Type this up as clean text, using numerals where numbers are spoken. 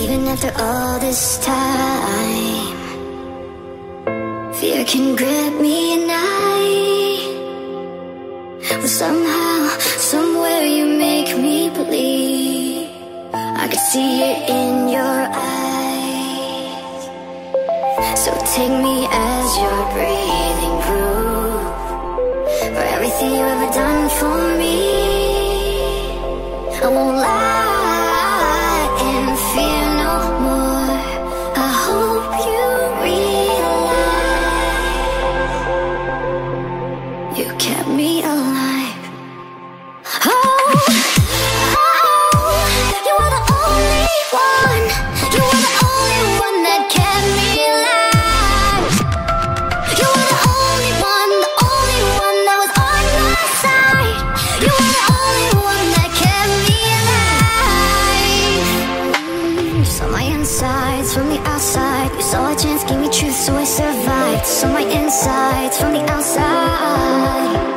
Even after all this time, fear can grip me at night. But somehow, somewhere you make me believe. I could see it in your eyes. So take me as your breathing proof for everything you've ever done for me. I won't lie and fear no more. I hope you realize you kept me alive. Oh, you were the only one. You were the only one that kept me alive. You were the only one that was on my side. You were the only one that kept me alive. You saw my insides from the outside. You saw a chance, gave me truth, so I survived. Saw my insides from the outside.